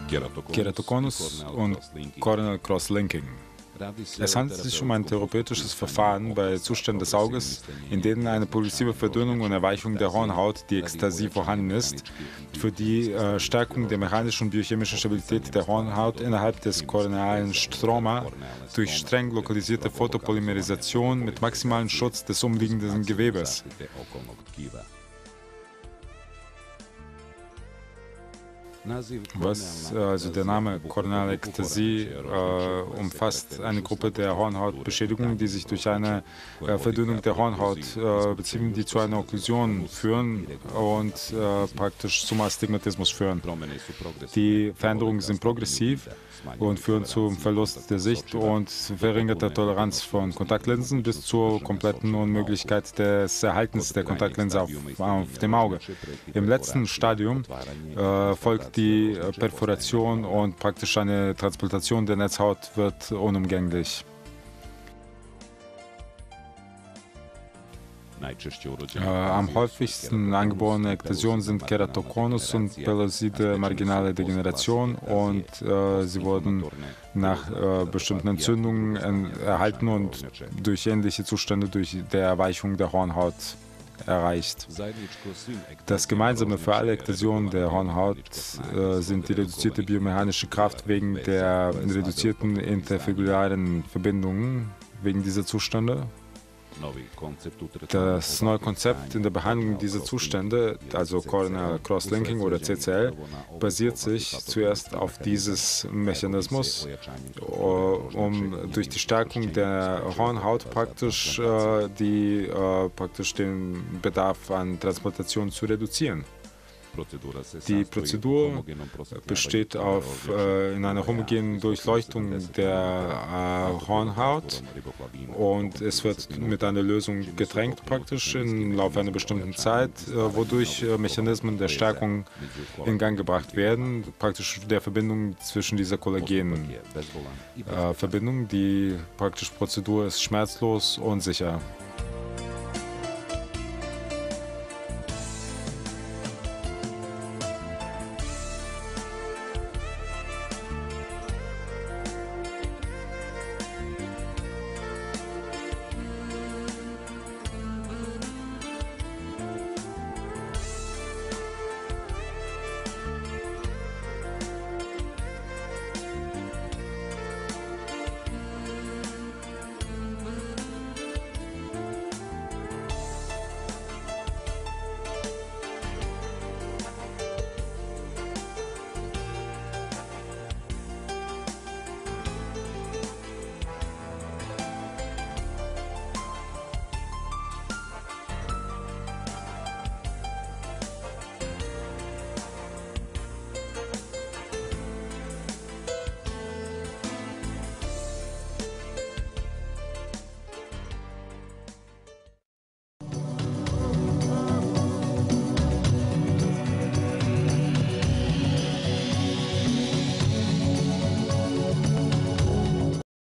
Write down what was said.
Keratokonus und Corneal Cross-Linking. Es handelt sich um ein therapeutisches Verfahren bei Zuständen des Auges, in denen eine progressive Verdünnung und Erweichung der Hornhaut, die Ekstasie, vorhanden ist, für die Stärkung der mechanischen und biochemischen Stabilität der Hornhaut innerhalb des kornealen Stroma durch streng lokalisierte Photopolymerisation mit maximalem Schutz des umliegenden Gewebes. Also der Name korneale Ektasie umfasst eine Gruppe der Hornhautbeschädigungen, die sich durch eine Verdünnung der Hornhaut beziehen, die zu einer Okklusion führen und praktisch zum Astigmatismus führen. Die Veränderungen sind progressiv und führen zum Verlust der Sicht und verringerter Toleranz von Kontaktlinsen bis zur kompletten Unmöglichkeit des Erhaltens der Kontaktlinse auf dem Auge. Im letzten Stadium folgt die Perforation und praktisch eine Transplantation der Netzhaut wird unumgänglich. Am häufigsten angeborene Ektasionen sind Keratokonus und peloside marginale Degeneration und sie wurden nach bestimmten Entzündungen erhalten und durch ähnliche Zustände durch der Erweichung der Hornhaut erreicht. Das Gemeinsame für alle Ektasionen der Hornhaut sind die reduzierte biomechanische Kraft wegen der reduzierten interfiguralen Verbindungen wegen dieser Zustände. Das neue Konzept in der Behandlung dieser Zustände, also Corneal Cross-Linking oder CCL, basiert sich zuerst auf dieses Mechanismus, um durch die Stärkung der Hornhaut praktisch den Bedarf an Transplantation zu reduzieren. Die Prozedur besteht in einer homogenen Durchleuchtung der Hornhaut und es wird mit einer Lösung getränkt praktisch im Laufe einer bestimmten Zeit, wodurch Mechanismen der Stärkung in Gang gebracht werden, praktisch der Verbindung zwischen dieser Kollagenverbindung. Die praktische Prozedur ist schmerzlos und sicher.